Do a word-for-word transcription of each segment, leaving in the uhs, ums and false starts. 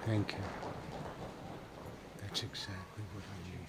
Thank you. That's exactly what I need.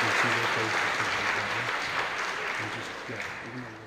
see their faces as they go. And just, yeah, ignore them.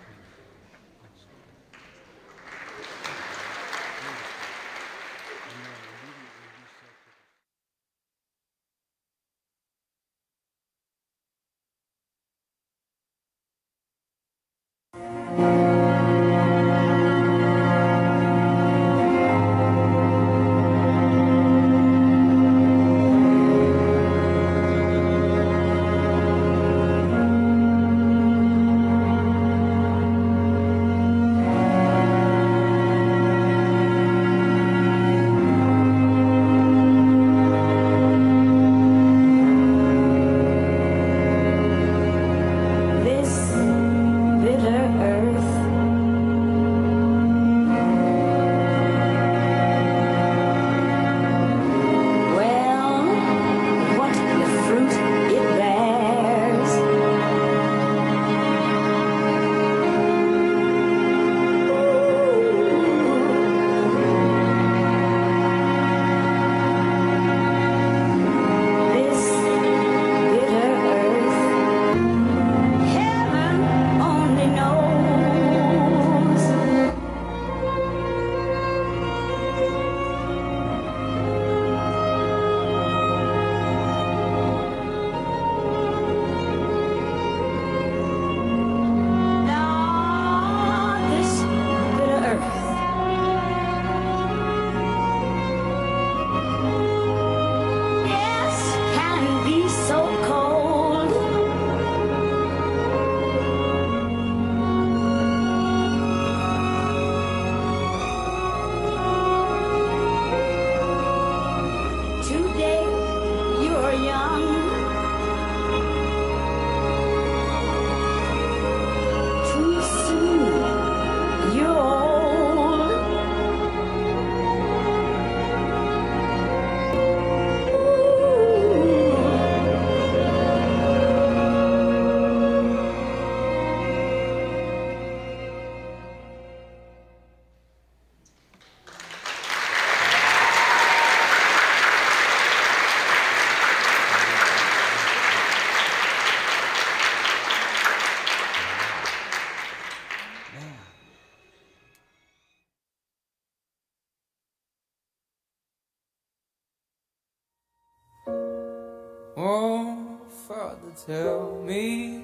Oh, Father, tell me,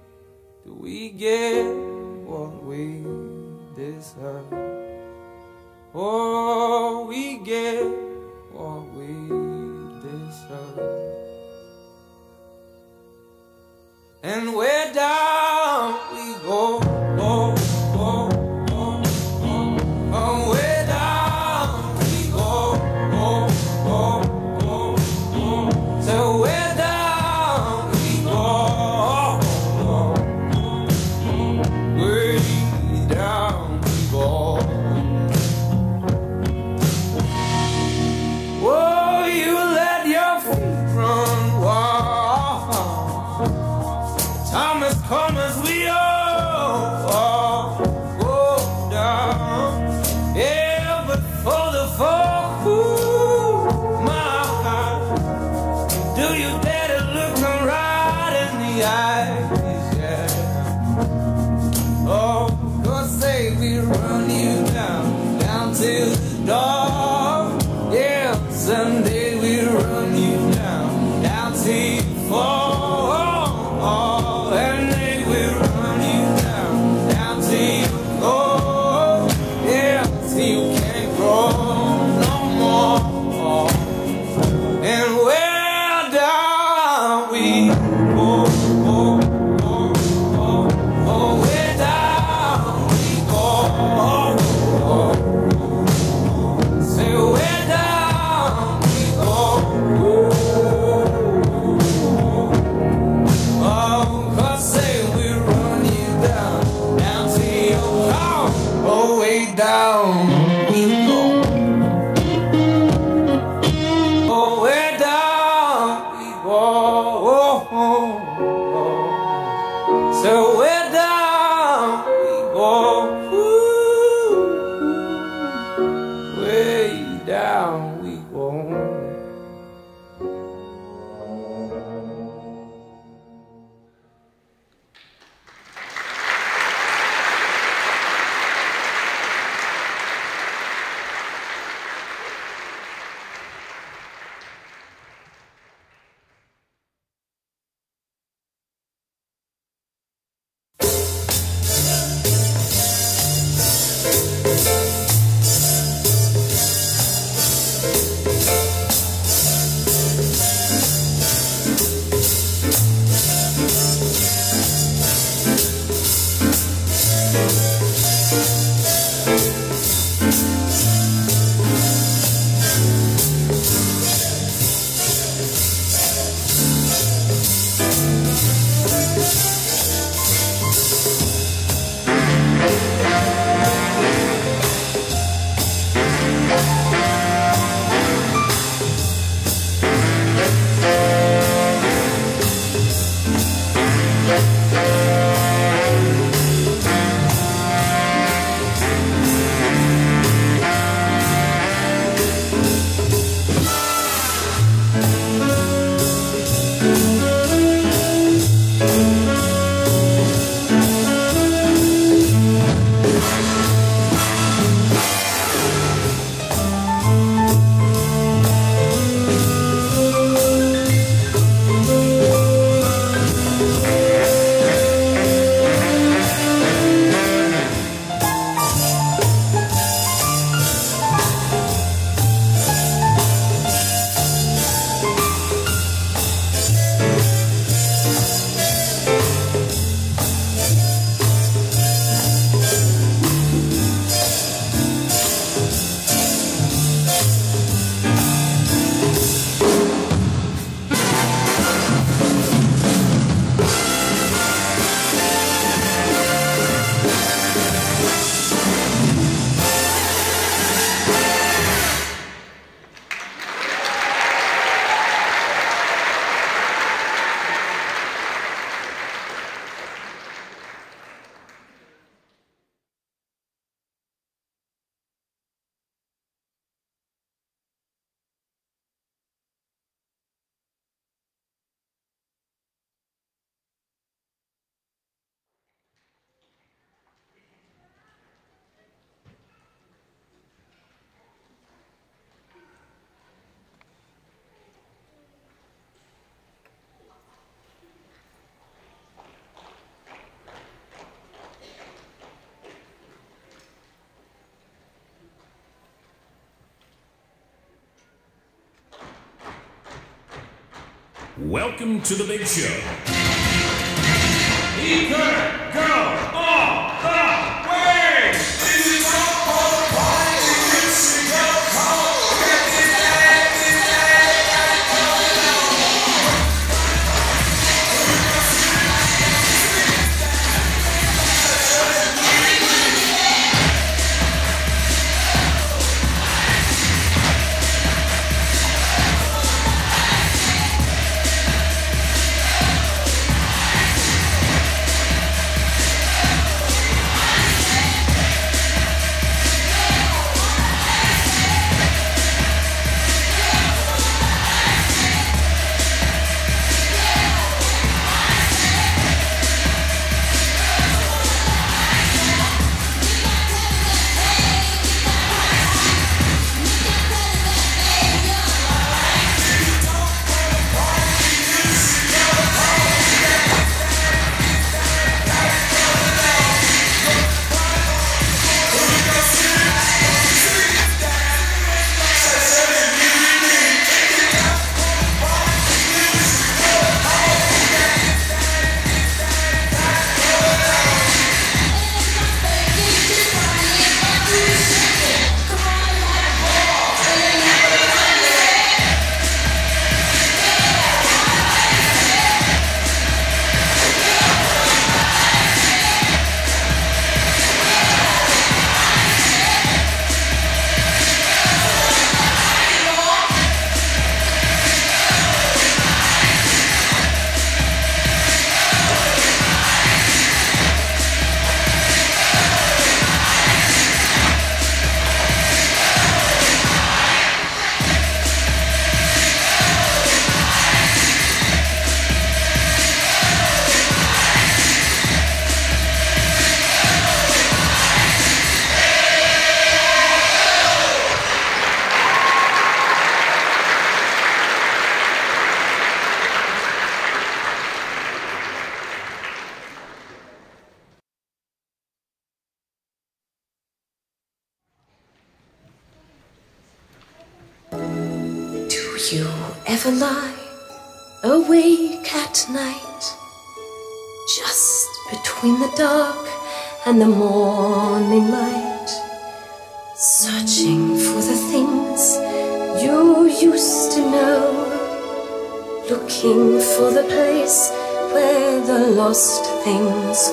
do we get what we deserve? Oh, we get what we deserve. And where down we go, oh, oh, oh, oh, oh, where down we go, oh, oh, oh, oh, so where down we go, oh, oh, oh, way down we go. Oh, you let your feet run wild. Time has come as we all, all go down. Yeah, but for the fall, ooh, my heart, do you dare to look them right in the eyes? Yeah. Oh, God say we run you down, down to the door. Yeah, someday we run you down, down to you fall. And they will run you down, down till you go, yeah, till you can't grow no more. And where down we go, oh, oh, oh, oh, where down we go, oh, oh, oh, say where down we go, ooh. Down we go. Oh, way down we go. Oh, oh, oh. So way down we go. Ooh, way down we go. Welcome to the big show. He couldn't go all the way. This is all for the party. This is all for Do you ever lie awake at night, just between the dark and the morning light, searching for the things you used to know, looking for the place where the lost things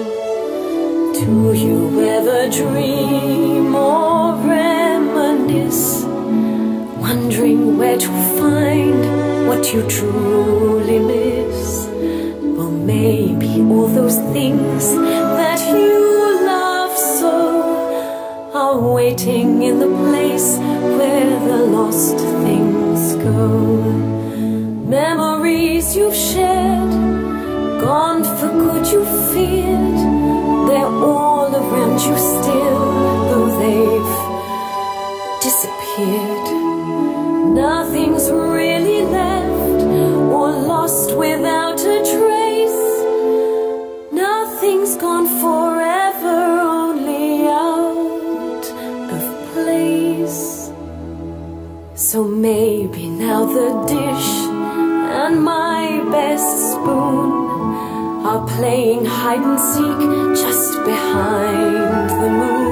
go? Do you ever dream or reminisce, wondering where to find what you truly miss? Or maybe all those things that you love so are waiting in the place where the lost things go. Memories you've shared, gone for good you feared, they're all around you still, though they've disappeared. Nothing's really left or lost without a trace. Nothing's gone forever, only out of place. So maybe now the dish and my best spoon are playing hide and seek just behind the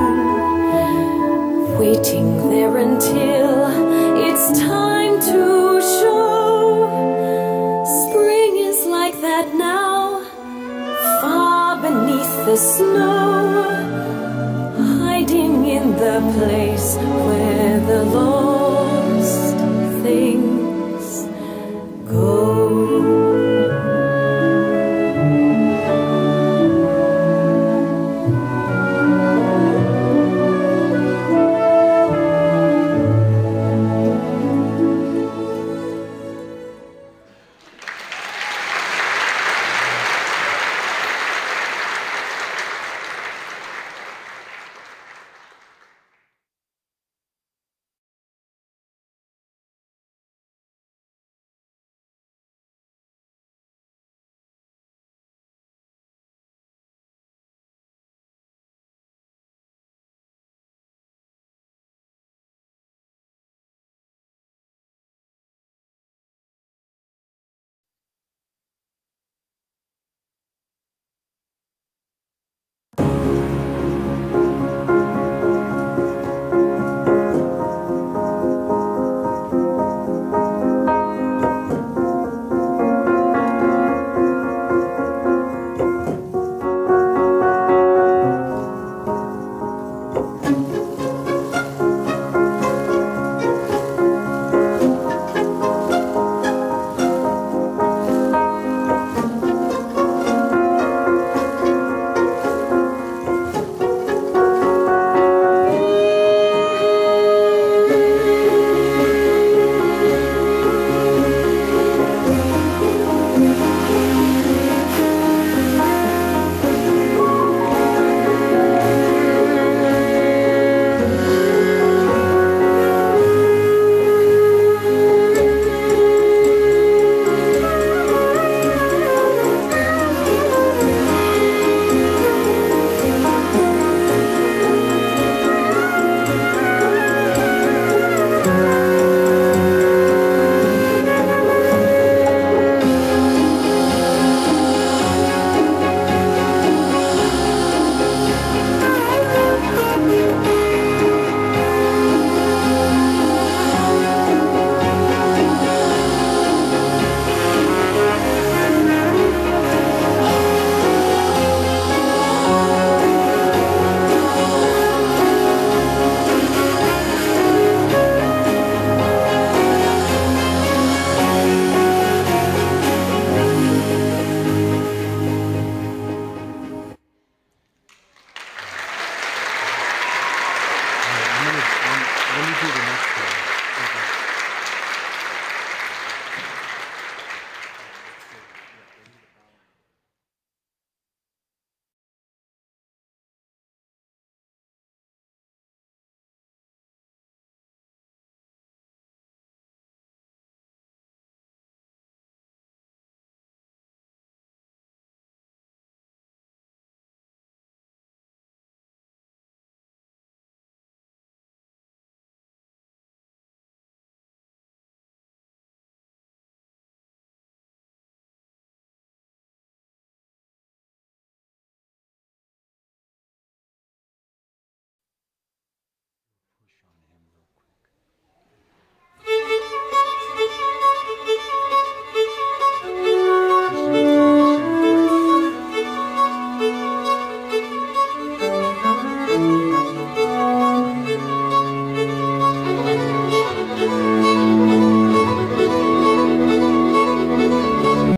moon, waiting there until it's time to show. Spring is like that now, far beneath the snow, hiding in the place where the Lord